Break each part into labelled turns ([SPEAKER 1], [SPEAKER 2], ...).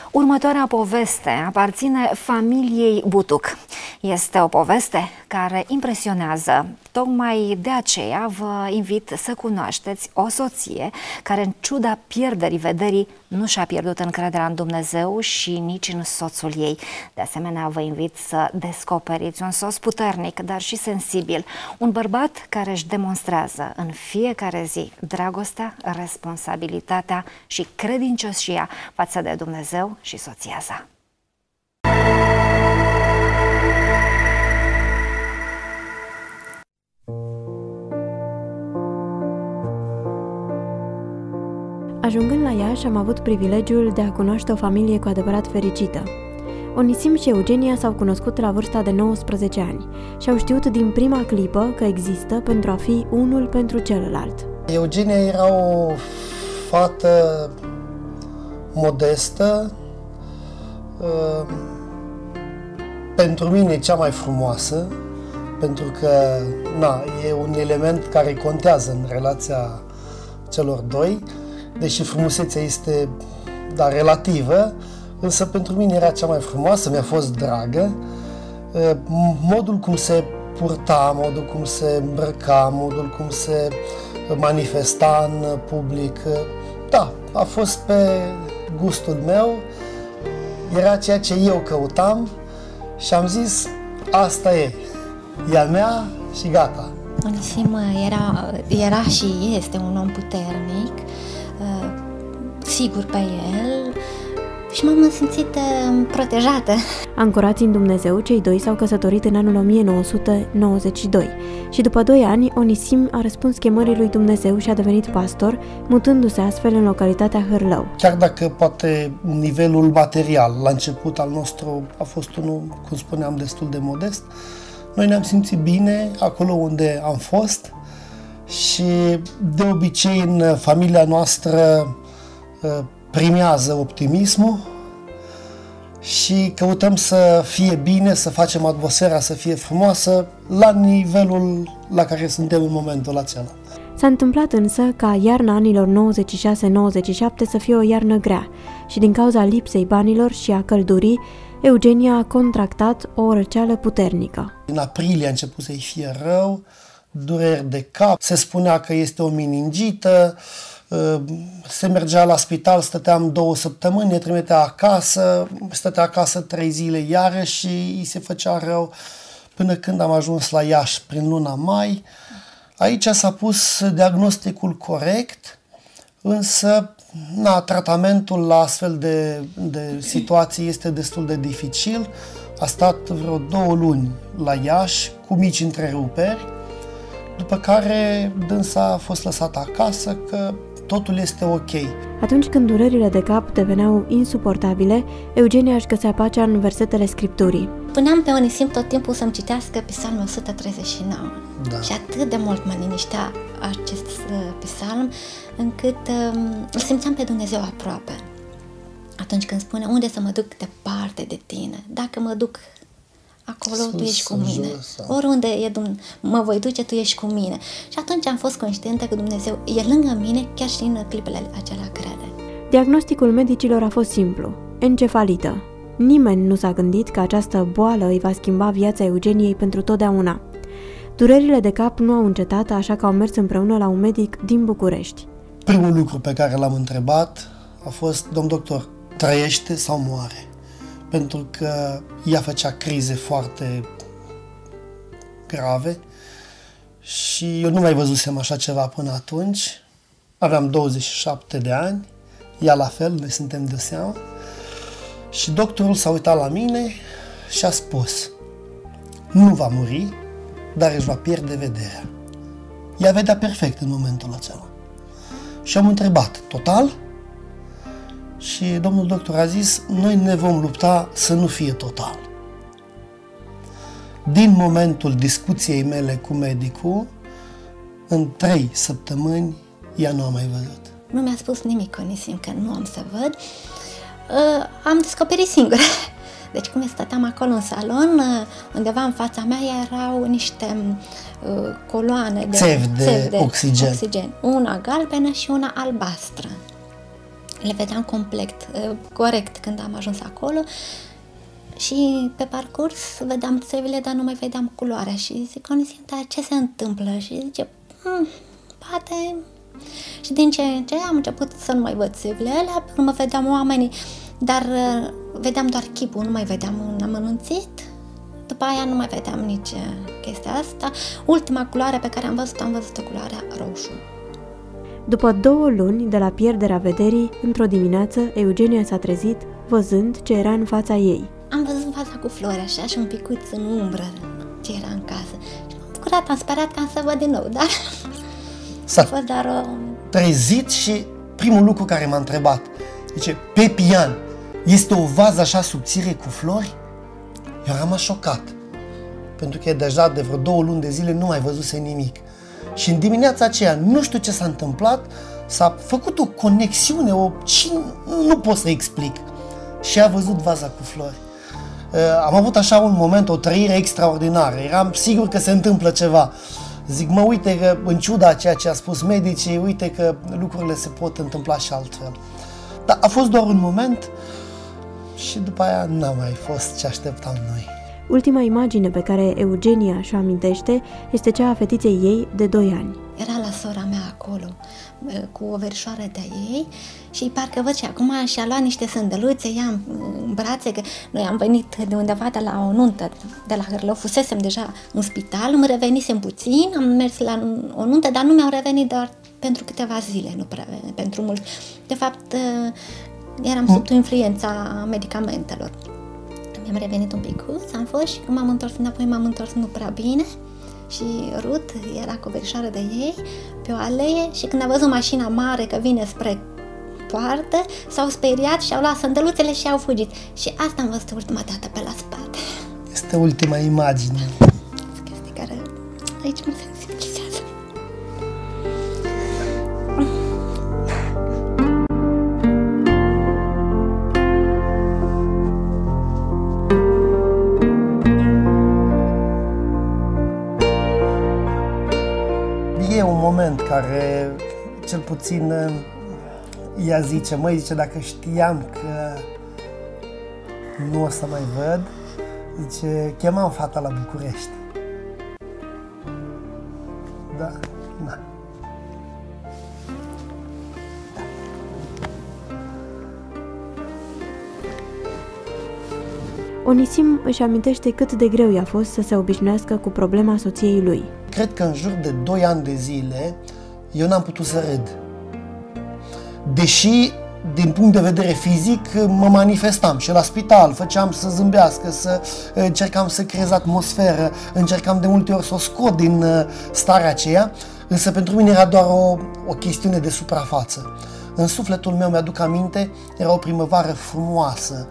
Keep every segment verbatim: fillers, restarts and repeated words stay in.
[SPEAKER 1] Următoarea poveste aparține familiei Butuc. Este o poveste care impresionează. Tocmai de aceea vă invit să cunoașteți o soție care, în ciuda pierderii vederii, nu și-a pierdut încrederea în Dumnezeu și nici în soțul ei. De asemenea, vă invit să descoperiți un soț puternic, dar și sensibil. Un bărbat care își demonstrează în fiecare zi dragostea, responsabilitatea și credincioșia față de Dumnezeu și soția sa.
[SPEAKER 2] Ajungând la Iași, am avut privilegiul de a cunoaște o familie cu adevărat fericită. Onisim și Eugenia s-au cunoscut la vârsta de nouăsprezece ani și au știut din prima clipă că există pentru a fi unul pentru celălalt.
[SPEAKER 3] Eugenia era o fată modestă, pentru mine cea mai frumoasă, pentru că na, e un element care contează în relația celor doi. Deși frumusețea este, da, relativă, însă pentru mine era cea mai frumoasă, mi-a fost dragă. Modul cum se purta, modul cum se îmbrăca, modul cum se manifesta în public, da, a fost pe gustul meu, era ceea ce eu căutam și am zis, asta e, e a mea și gata.
[SPEAKER 4] Onisim era, era și este un om puternic, sigur pe el, și m-am simțit protejată.
[SPEAKER 2] Ancorați în Dumnezeu, cei doi s-au căsătorit în anul o mie nouă sute nouăzeci și doi și după doi ani, Onisim a răspuns chemării lui Dumnezeu și a devenit pastor, mutându-se astfel în localitatea Hârlău.
[SPEAKER 3] Chiar dacă poate nivelul material la început al nostru a fost unul, cum spuneam, destul de modest, noi ne-am simțit bine acolo unde am fost și de obicei în familia noastră primează optimismul și căutăm să fie bine, să facem atmosfera să fie frumoasă la nivelul la care suntem în momentul acela.
[SPEAKER 2] S-a întâmplat însă ca iarna anilor nouăzeci și șase nouăzeci și șapte să fie o iarnă grea și din cauza lipsei banilor și a căldurii, Eugenia a contractat o răceală puternică.
[SPEAKER 3] În aprilie a început să-i fie rău, dureri de cap, se spunea că este o meningită, se mergea la spital, stăteam două săptămâni, ne trimitea acasă, stătea acasă trei zile iarăși și îi se făcea rău până când am ajuns la Iași prin luna mai. Aici s-a pus diagnosticul corect, însă na, tratamentul la astfel de, de situații este destul de dificil. A stat vreo două luni la Iași cu mici întreruperi, după care dânsa a fost lăsată acasă că totul este ok.
[SPEAKER 2] Atunci când durerile de cap deveneau insuportabile, Eugenia își găsea pacea în versetele Scripturii.
[SPEAKER 4] Puneam pe Onisim tot timpul să-mi citească Psalmul o sută treizeci și nouă.
[SPEAKER 3] Da.
[SPEAKER 4] Și atât de mult mă liniștea acest psalm, încât um, îl simțeam pe Dumnezeu aproape. Atunci când spune, unde să mă duc departe de tine? Dacă mă duc acolo, sus, tu ești cu mine. Jos, oriunde e, mă voi duce, tu ești cu mine. Și atunci am fost conștientă că Dumnezeu e lângă mine, chiar și în clipele acelea grele.
[SPEAKER 2] Diagnosticul medicilor a fost simplu: encefalită. Nimeni nu s-a gândit că această boală îi va schimba viața Eugeniei pentru totdeauna. Durerile de cap nu au încetat, așa că au mers împreună la un medic din București.
[SPEAKER 3] Primul lucru pe care l-am întrebat a fost, domn doctor, trăiește sau moare? Pentru că ea făcea crize foarte grave și eu nu mai văzusem așa ceva până atunci. Aveam douăzeci și șapte de ani, ea la fel, noi suntem de seamă. Și doctorul s-a uitat la mine și a spus, nu va muri, dar își va pierde vederea. Ea vedea perfect în momentul acela. Și am întrebat, total? Și domnul doctor a zis, noi ne vom lupta să nu fie total. Din momentul discuției mele cu medicul, în trei săptămâni, ea nu a mai văzut.
[SPEAKER 4] Nu mi-a spus nimic, Onisim, că nu am să văd. Uh, am descoperit singură. Deci cum stăteam acolo în salon, undeva în fața mea erau niște uh, coloane de
[SPEAKER 3] țevi de,
[SPEAKER 4] țevi de
[SPEAKER 3] oxigen.
[SPEAKER 4] oxigen. Una galbenă și una albastră. le vedeam complet, corect când am ajuns acolo. Și pe parcurs vedeam țevile, dar nu mai vedeam culoarea. Și zic, Onisim, dar ce se întâmplă? Și zice, hm, poate... Și din ce în ce am început să nu mai văd țevile alea, pe urmă vedeam oamenii, dar uh, vedeam doar chipul, nu mai vedeam un amănunțit. După aia nu mai vedeam nici chestia asta. Ultima culoare pe care am văzut, am văzut o culoare roșu.
[SPEAKER 2] După două luni de la pierderea vederii, într-o dimineață, Eugenia s-a trezit văzând ce era în fața ei.
[SPEAKER 4] Am văzut vaza cu flori așa și un picuț în umbră ce era în casă. Și m-am bucurat, am sperat ca să văd din nou, dar
[SPEAKER 3] S-a
[SPEAKER 4] a fost doar o...
[SPEAKER 3] trezit și primul lucru care m-a întrebat, zice, pe pian, este o vază așa subțire cu flori? Eu am rămas șocat, pentru că deja de vreo două luni de zile nu mai văzuse nimic. Și în dimineața aceea, nu știu ce s-a întâmplat, s-a făcut o conexiune, o... și nu pot să explic. Și a văzut vaza cu flori. Am avut așa un moment, o trăire extraordinară. Eram sigur că se întâmplă ceva. Zic, mă, uite că, în ciuda a ceea ce a spus medicii, uite că lucrurile se pot întâmpla și altfel. Dar a fost doar un moment și după aia n-a mai fost ce așteptam noi.
[SPEAKER 2] Ultima imagine pe care Eugenia și-o amintește este cea a fetiței ei de doi ani.
[SPEAKER 4] Era la sora mea acolo, cu o verișoară de-a ei și parcă văd și acum și-a luat niște sândăluțe, ea în brațe, că noi am venit de undeva de la o nuntă, de la Hârlău, fusesem deja în spital, îmi revenisem puțin, am mers la o nuntă, dar nu mi-au revenit doar pentru câteva zile, nu prea, pentru mult. De fapt, eram sub influența medicamentelor. Mi-am revenit un picuț, am fost și când m-am întors înapoi, m-am întors nu prea bine. Și Ruth era cu verișoară de ei pe o alee și când a văzut mașina mare că vine spre poartă, s-au speriat și au luat sandăluțele și au fugit. Și asta am văzut ultima dată pe la spate.
[SPEAKER 3] Este ultima imagine.
[SPEAKER 4] Chestii care aici mă sensibilizează.
[SPEAKER 3] E un moment care, cel puțin, ea zice, măi, zice, dacă știam că nu o să mai văd, zice, chemam fata la București. Da, na.
[SPEAKER 2] Onisim își amintește cât de greu i-a fost să se obișnuiască cu problema soției lui.
[SPEAKER 3] Cred că în jur de doi ani de zile eu n-am putut să râd. Deși, din punct de vedere fizic, mă manifestam și la spital, făceam să zâmbească, să încercam să creez atmosferă, încercam de multe ori să o scot din starea aceea, însă pentru mine era doar o, o chestiune de suprafață. În sufletul meu mi-aduc aminte, era o primăvară frumoasă,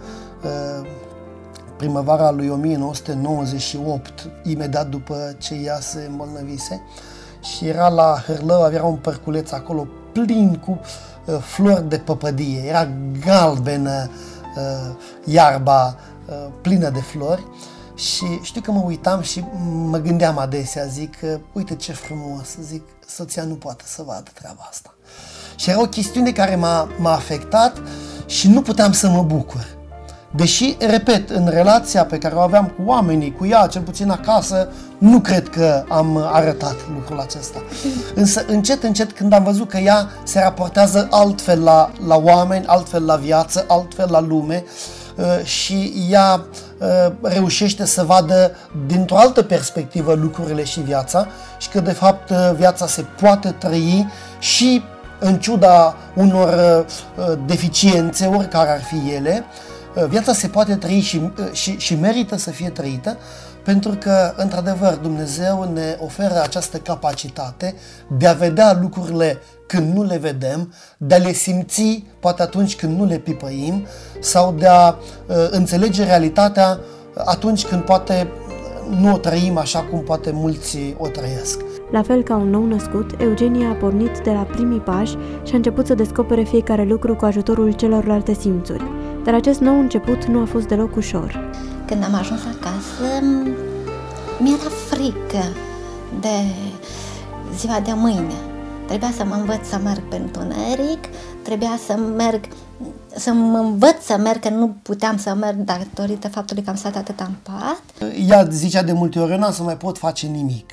[SPEAKER 3] primăvara lui o mie nouă sute nouăzeci și opt, imediat după ce ea se îmbolnăvise, și era la Hârlău, avea un părculeț acolo plin cu uh, flori de păpădie, era galbenă uh, iarba, uh, plină de flori, și știu că mă uitam și mă gândeam adesea, zic, uh, uite ce frumos, zic, soția nu poate să vadă treaba asta. Și era o chestiune care m-a, m-a afectat și nu puteam să mă bucur. Deși, repet, în relația pe care o aveam cu oamenii, cu ea, cel puțin acasă, nu cred că am arătat lucrul acesta. Însă, încet, încet, când am văzut că ea se raportează altfel la, la oameni, altfel la viață, altfel la lume, și ea reușește să vadă dintr-o altă perspectivă lucrurile și viața, și că, de fapt, viața se poate trăi și în ciuda unor deficiențe, oricare ar fi ele, viața se poate trăi și, și, și merită să fie trăită, pentru că, într-adevăr, Dumnezeu ne oferă această capacitate de a vedea lucrurile când nu le vedem, de a le simți poate atunci când nu le pipăim, sau de a uh, înțelege realitatea atunci când poate nu o trăim așa cum poate mulți o trăiesc.
[SPEAKER 2] La fel ca un nou născut, Eugenia a pornit de la primii pași și a început să descopere fiecare lucru cu ajutorul celorlalte simțuri. Dar acest nou început nu a fost deloc ușor.
[SPEAKER 4] Când am ajuns acasă, mi-era frică de ziua de mâine. Trebuia să mă învăț să merg pe întuneric, trebuia să merg, să mă învăț să merg, că nu puteam să merg datorită faptului că am stat atât în pat.
[SPEAKER 3] Ea zicea de multe ori, eu n-am să mai pot face nimic.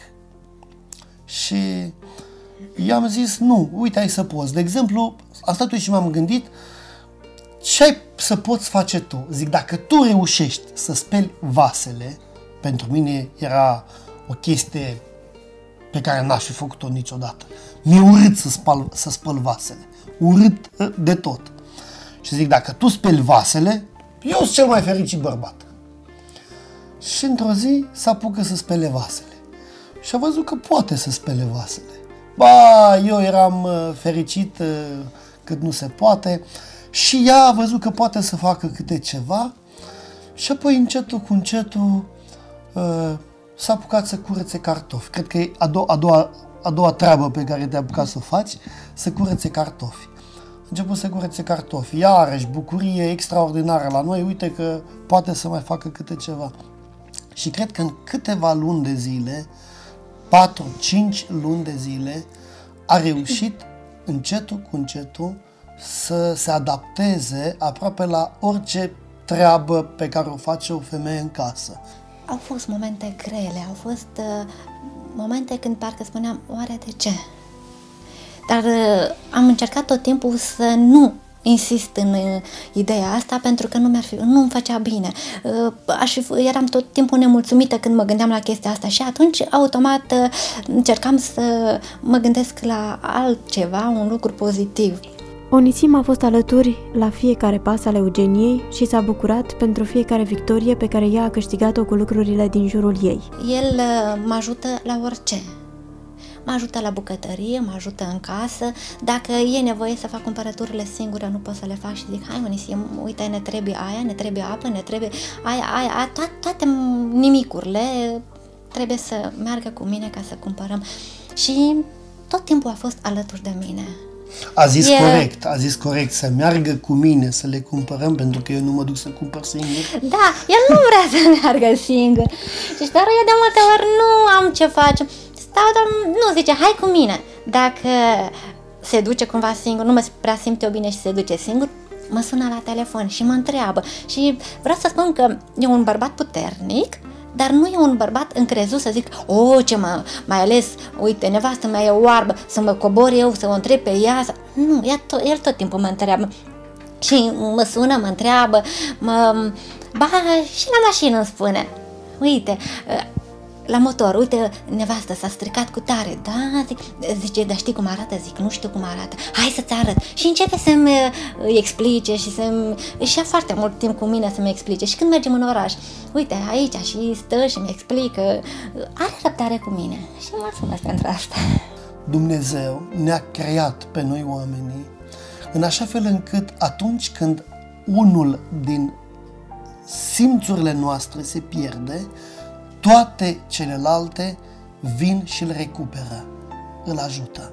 [SPEAKER 3] Și i-am zis, nu, uite, ai să poți. De exemplu, am stat și m-am gândit, ce ai să poți face tu? Zic, dacă tu reușești să speli vasele, pentru mine era o chestie pe care n-aș fi făcut-o niciodată. Mi-e urât să spăl, să spăl vasele. Urât de tot. Și zic, dacă tu speli vasele, eu sunt cel mai fericit bărbat. Și într-o zi s-a apucat să spele vasele. Și a văzut că poate să spele vasele. Ba, eu eram fericit cât nu se poate. Și ea a văzut că poate să facă câte ceva. Și apoi încetul cu încetul s-a apucat să curățe cartofi. Cred că e a doua, a doua, a doua treabă pe care te-ai apucat să o faci, să curățe cartofi. A început să curățe cartofi. Iarăși, bucurie extraordinară la noi, uite că poate să mai facă câte ceva. Și cred că în câteva luni de zile, patru cinci luni de zile, a reușit încetul cu încetul să se adapteze aproape la orice treabă pe care o face o femeie în casă.
[SPEAKER 4] Au fost momente grele, au fost uh, momente când parcă spuneam, oare de ce? Dar uh, am încercat tot timpul să nu insist în uh, ideea asta, pentru că nu mi-ar fi, nu îmi făcea bine. Uh, aș fi, eram tot timpul nemulțumită când mă gândeam la chestia asta și atunci automat uh, încercam să mă gândesc la altceva, un lucru pozitiv.
[SPEAKER 2] Onisim a fost alături la fiecare pas al Eugeniei și s-a bucurat pentru fiecare victorie pe care ea a câștigat-o cu lucrurile din jurul ei.
[SPEAKER 4] El uh, mă ajută la orice. Mă ajută la bucătărie, mă ajută în casă. Dacă e nevoie să fac cumpărăturile singură, nu pot să le fac și zic, hai Onisim, uite, ne trebuie aia, ne trebuie apă, ne trebuie aia, aia, aia toate, toate nimicurile trebuie să meargă cu mine ca să cumpărăm. Și tot timpul a fost alături de mine.
[SPEAKER 3] A zis
[SPEAKER 4] e...
[SPEAKER 3] corect, a zis corect, să meargă cu mine să le cumpărăm, pentru că eu nu mă duc să cumpăr singur.
[SPEAKER 4] Da, el nu vrea să meargă singur. Și dar eu de multe ori nu am ce face. Stau, dar nu, zice, hai cu mine. Dacă se duce cumva singur, nu mă prea simte eu bine și se duce singur, mă sună la telefon și mă întreabă. Și vreau să spun că e un bărbat puternic, dar nu e un bărbat încrezut să zic, o, ce mă, mai ales, uite, nevastă mea e oarbă, să mă cobor eu, să o întreb pe ea. Să... Nu, el tot, el tot timpul mă întreabă. Și mă sună, mă întreabă, mă... Ba, și la mașină îmi spune, uite, la motor, uite, nevastă s-a stricat cu tare, da, zic, zice, dar știi cum arată? Zic, nu știu cum arată, hai să-ți arăt. Și începe să-mi uh, explice și să-mi... își ia foarte mult timp cu mine să-mi explice. Și când mergem în oraș, uite, aici, și stă și mi explică, are răbdare cu mine. Și mulțumesc pentru asta.
[SPEAKER 3] Dumnezeu ne-a creat pe noi oamenii în așa fel încât atunci când unul din simțurile noastre se pierde, toate celelalte vin și îl recuperă, îl ajută.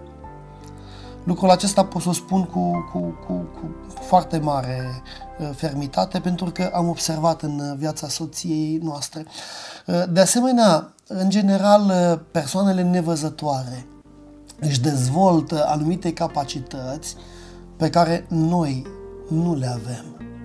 [SPEAKER 3] Lucrul acesta pot să o spun cu, cu, cu, cu foarte mare fermitate, pentru că am observat în viața soției noastre. De asemenea, în general, persoanele nevăzătoare își dezvoltă anumite capacități pe care noi nu le avem.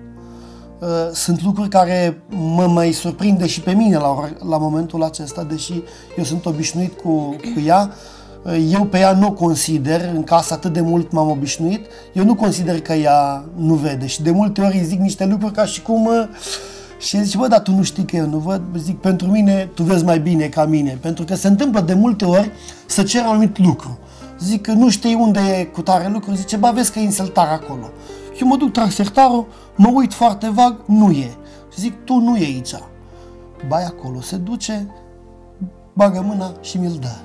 [SPEAKER 3] Sunt lucruri care mă mai surprinde și pe mine la, la momentul acesta, deși eu sunt obișnuit cu, cu ea. Eu pe ea nu o consider, în casă atât de mult m-am obișnuit, eu nu consider că ea nu vede și de multe ori îi zic niște lucruri ca și cum... Și zice, bă, dar tu nu știi că eu nu văd? Zic, pentru mine tu vezi mai bine ca mine, pentru că se întâmplă de multe ori să cer un anumit lucru. Zic că nu știi unde e cu tare lucru, zice, bă, vezi că e insertar acolo. Eu mă duc trag sertarul, mă uit foarte vag, nu e. Zic, tu nu e aici. Ba, e acolo, se duce, bagă mâna și mi-l dă.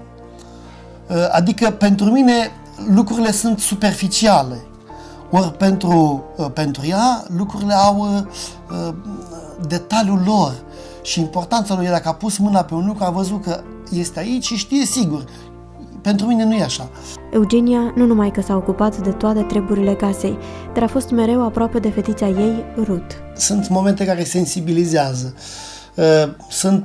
[SPEAKER 3] Adică pentru mine lucrurile sunt superficiale, ori pentru, pentru ea lucrurile au uh, detaliul lor și importanța lui. Dacă a pus mâna pe un lucru, a văzut că este aici și știe sigur. Pentru mine nu e așa.
[SPEAKER 2] Eugenia nu numai că s-a ocupat de toate treburile casei, dar a fost mereu aproape de fetița ei, Ruth.
[SPEAKER 3] Sunt momente care sensibilizează. Sunt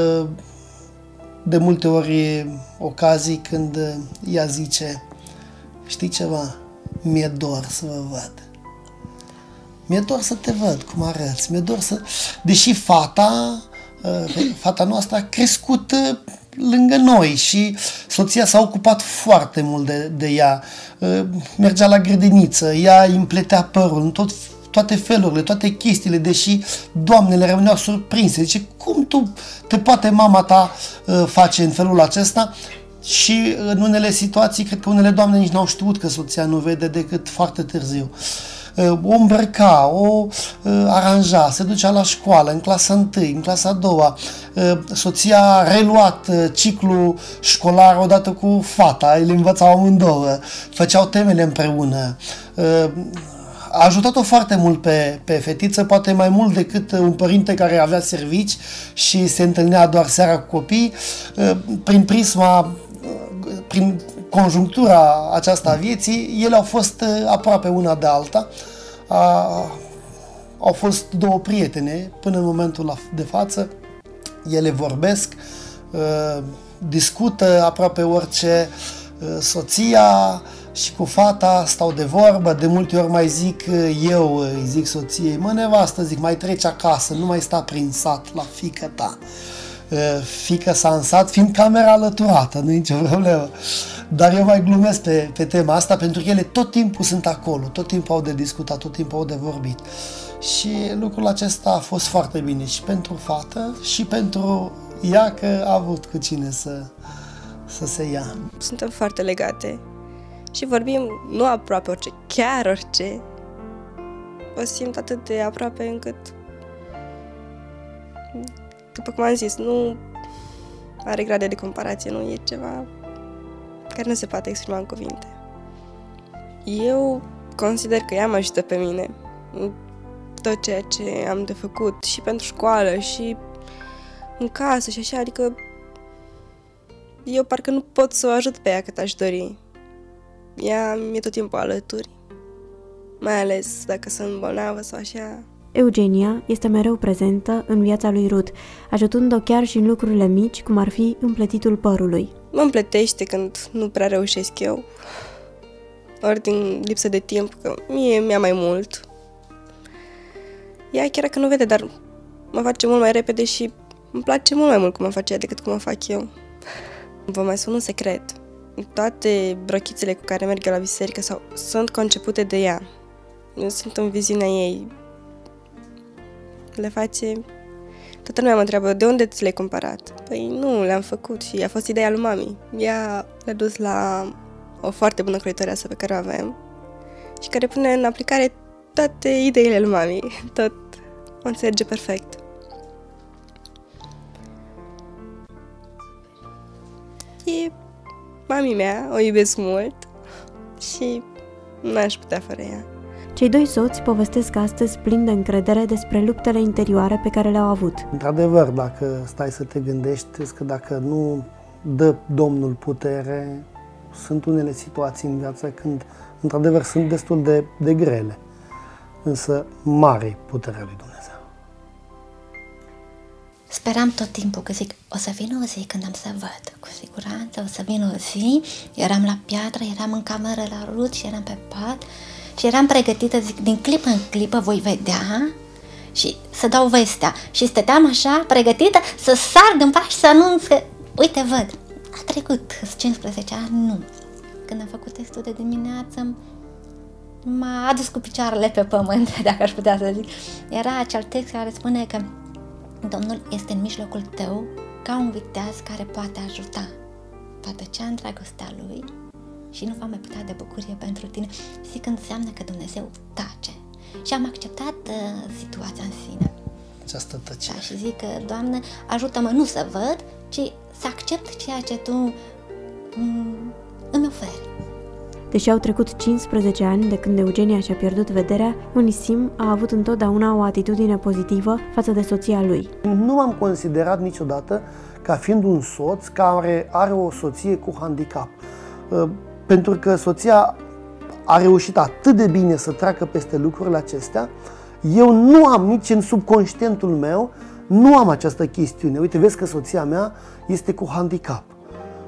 [SPEAKER 3] de multe ori ocazii când ea zice, știi ceva, mi-e dor să vă văd. Mi-e dor să te văd cum arăți, mi-e dor să... Deși fata, fata noastră a crescut lângă noi și soția s-a ocupat foarte mult de, de ea. Mergea la grădiniță, ea îi împletea părul în tot, toate felurile, toate chestiile, deși doamnele rămâneau surprinse. Zice, cum tu te poate mama ta face în felul acesta? Și în unele situații, cred că unele doamne nici n-au știut că soția nu vede decât foarte târziu. O îmbrăca, o aranja, se ducea la școală, în clasa întâi, în clasa a doua. Soția a reluat ciclul școlar odată cu fata, îi învățau amândouă, făceau temele împreună. A ajutat-o foarte mult pe, pe fetiță, poate mai mult decât un părinte care avea servici și se întâlnea doar seara cu copii. Prin prisma, prin conjunctura aceasta a vieții, ele au fost aproape una de alta. A, au fost două prietene până în momentul de față. Ele vorbesc, discută aproape orice. Soția și cu fata stau de vorbă, de multe ori mai zic eu, îi zic soției, mă nevastă, zic, mai treci acasă, nu mai sta prin sat la fiică ta. Fiică s-a în sat, fiind camera alăturată, nu e nicio problemă. Dar eu mai glumesc pe, pe tema asta, pentru că ele tot timpul sunt acolo, tot timpul au de discutat, tot timpul au de vorbit. Și lucrul acesta a fost foarte bine și pentru fată și pentru ea, că a avut cu cine să, să se ia.
[SPEAKER 5] Suntem foarte legate și vorbim nu aproape orice, chiar orice. O simt atât de aproape încât, după cum am zis, nu are grade de comparație, nu e ceva care nu se poate exprima în cuvinte. Eu consider că ea mă ajută pe mine în tot ceea ce am de făcut, și pentru școală, și în casă și așa, adică eu parcă nu pot să o ajut pe ea cât aș dori. Ea mi-e tot timpul alături, mai ales dacă sunt bolnavă sau așa.
[SPEAKER 2] Eugenia este mereu prezentă în viața lui Ruth, ajutând-o chiar și în lucrurile mici, cum ar fi împletitul părului.
[SPEAKER 5] Mă împletește când nu prea reușesc eu, ori din lipsă de timp, că mie mi-a mai mult. Ea chiar că nu vede, dar mă face mult mai repede și îmi place mult mai mult cum o face ea decât cum o fac eu. Vă mai spun un secret. Toate brochițele cu care merg eu la biserică sau, sunt concepute de ea. Eu sunt în viziunea ei. Le face... Toată lumea mă întreabă, de unde ți le-ai cumpărat? Păi nu, le-am făcut și a fost ideea lui mami. Ea le-a dus la o foarte bună croitoreasă pe care o avem și care pune în aplicare toate ideile lui mami. Tot o înțelege perfect. E mami mea, o iubesc mult și n-aș putea fără ea.
[SPEAKER 2] Cei doi soți povestesc astăzi plin de încredere despre luptele interioare pe care le-au avut.
[SPEAKER 3] Într-adevăr, dacă stai să te gândești, că dacă nu dă Domnul putere, sunt unele situații în viață când, într-adevăr, sunt destul de, de grele. Însă, mare puterea lui Dumnezeu.
[SPEAKER 4] Speram tot timpul că zic, o să vină o zi când am să văd, cu siguranță o să vină o zi. Eram la piatră, eram în cameră la Ruth și eram pe pat și eram pregătită, zic, din clipă în clipă voi vedea și să dau vestea. Și stăteam așa, pregătită să sar din pași și să anunț că, uite, văd, a trecut cincisprezece ani, nu. Când am făcut testul de dimineață, m-a adus cu picioarele pe pământ, dacă aș putea să zic. Era acel text care spune că Domnul este în mijlocul tău ca un viteaz care poate ajuta. Va tăcea în dragostea Lui și nu va mai putea de bucurie pentru tine. Zic că înseamnă că Dumnezeu tace. Și am acceptat uh, situația în sine.
[SPEAKER 3] Această tăcere.
[SPEAKER 4] Da, și zic că, Doamne, ajută-mă nu să văd, ci să accept ceea ce Tu um, îmi oferi.
[SPEAKER 2] Deși au trecut cincisprezece ani de când Eugenia și-a pierdut vederea, Onisim a avut întotdeauna o atitudine pozitivă față de soția lui.
[SPEAKER 3] Nu m-am considerat niciodată ca fiind un soț care are o soție cu handicap. Pentru că soția a reușit atât de bine să treacă peste lucrurile acestea, eu nu am nici în subconștientul meu, nu am această chestiune. Uite, vezi că soția mea este cu handicap.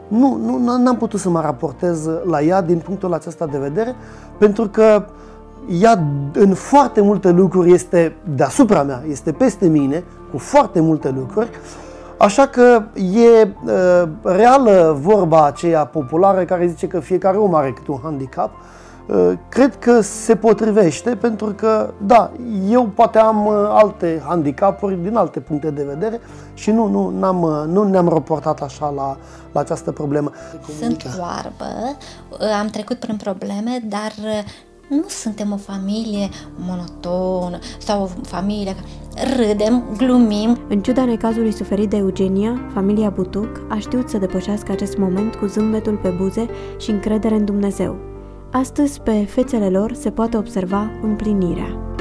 [SPEAKER 3] nu, nu, n-am putut să mă raportez la ea din punctul acesta de vedere, pentru că ea în foarte multe lucruri este deasupra mea, este peste mine, cu foarte multe lucruri, așa că e uh, reală vorba aceea populară care zice că fiecare om are câte un handicap. Uh, cred că se potrivește, pentru că, da, eu poate am uh, alte handicapuri din alte puncte de vedere și nu, nu, n-am, uh, nu ne-am raportat așa la, la această problemă.
[SPEAKER 4] Sunt oarbă, am trecut prin probleme, dar nu suntem o familie monotonă sau o familie... Râdem, glumim.
[SPEAKER 2] În ciuda necazului suferit de Eugenia, familia Butuc a știut să depășească acest moment cu zâmbetul pe buze și încredere în Dumnezeu. Astăzi, pe fețele lor se poate observa împlinirea.